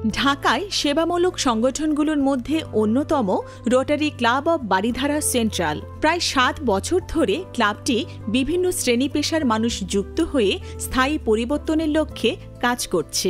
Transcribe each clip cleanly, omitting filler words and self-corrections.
ঢাকায় সেবামূলক সংগঠনগুলোর মধ্যে অন্যতম Rotary club of Baridhara central. প্রায় ৭ বছর ধরে ক্লাবটি বিভিন্ন শ্রেণী পেশার মানুষ যুক্ত হয়ে স্থায়ী পরিবর্তনের লক্ষ্যে কাজ করছে।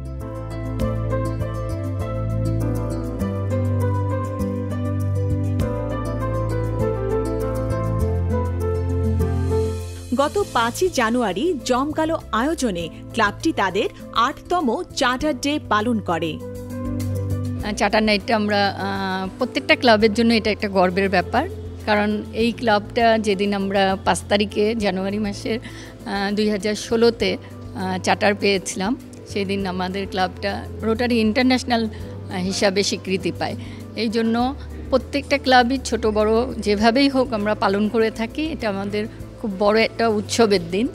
গত ৫ই জানুয়ারি জমকালো আয়োজনে ক্লাবটি তাদের ৮তম চার্টার ডে পালন করে। চার্টার নাইটটা আমরা প্রত্যেকটা ক্লাবের জন্য এটা একটা গর্বের ব্যাপার, কারণ এই ক্লাবটা যেদিন আমরা ৫ তারিখে জানুয়ারি মাসের ২০১৬-তে চার্টার পেয়েছিলাম, সেদিন আমাদের ক্লাবটা রোটারি ইন্টারন্যাশনাল হিসাবে স্বীকৃতি পায়। এই জন্য প্রত্যেকটা ক্লাবই ছোট বড় যেভাবেই হোক আমরা পালন করে থাকি। এটা আমাদের খুব বড় একটা উৎসবের দিন।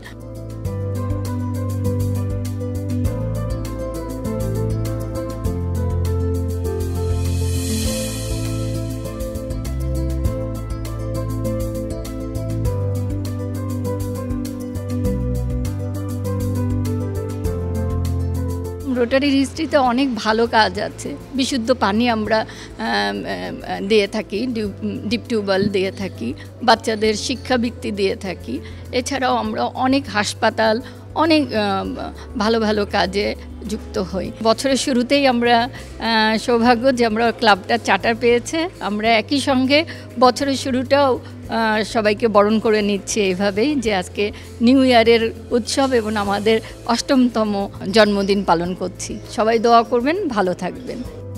রোটারির হিস্ট্রিতে অনেক ভালো কাজ আছে। বিশুদ্ধ পানি আমরা দিয়ে থাকি, ডিপ টিউবওয়েল দিয়ে থাকি, বাচ্চাদের শিক্ষাবৃত্তি দিয়ে থাকি। এছাড়াও আমরা অনেক হাসপাতাল, অনেক ভালো ভালো কাজে যুক্ত হই। বছরের শুরুতেই আমরা সৌভাগ্য যে আমরা ক্লাবটা চার্টার পেয়েছে। আমরা একই সঙ্গে বছরের শুরুটাও সবাইকে বরণ করে নিচ্ছি এইভাবেই, যে আজকে নিউ ইয়ারের উৎসব এবং আমাদের ৮মতম জন্মদিন পালন করছি। সবাই দোয়া করবেন, ভালো থাকবেন।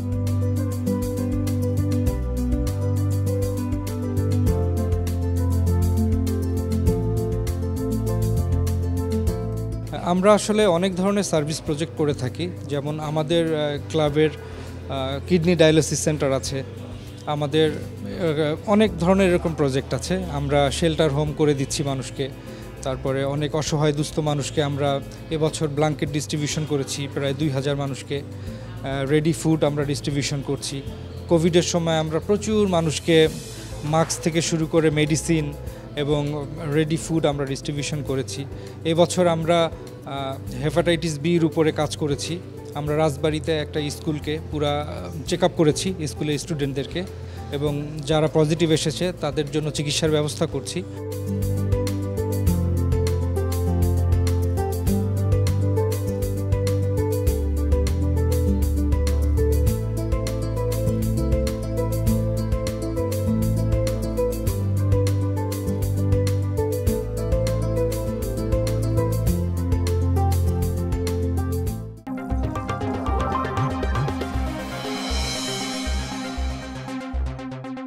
আমরা আসলে অনেক ধরনের সার্ভিস প্রজেক্ট করে থাকি, যেমন আমাদের ক্লাবের কিডনি ডায়ালিসিস সেন্টার আছে, আমাদের অনেক ধরনের এরকম প্রজেক্ট আছে। আমরা শেল্টার হোম করে দিচ্ছি মানুষকে, তারপরে অনেক অসহায় দুস্থ মানুষকে আমরা এবছর ব্ল্যাঙ্কেট ডিস্ট্রিবিউশন করেছি প্রায় ২,০০০ মানুষকে। রেডি ফুড আমরা ডিস্ট্রিবিউশন করছি। কোভিডের সময় আমরা প্রচুর মানুষকে মাস্ক থেকে শুরু করে মেডিসিন এবং রেডি ফুড আমরা ডিস্ট্রিবিউশন করেছি। এবছর আমরা হেপাটাইটিস বির উপরে কাজ করেছি। আমরা রাজবাড়িতে একটা স্কুলকে পুরা চেক আপ করেছি, স্কুলের স্টুডেন্টদেরকে, এবং যারা পজিটিভ এসেছে তাদের জন্য চিকিৎসার ব্যবস্থা করছি।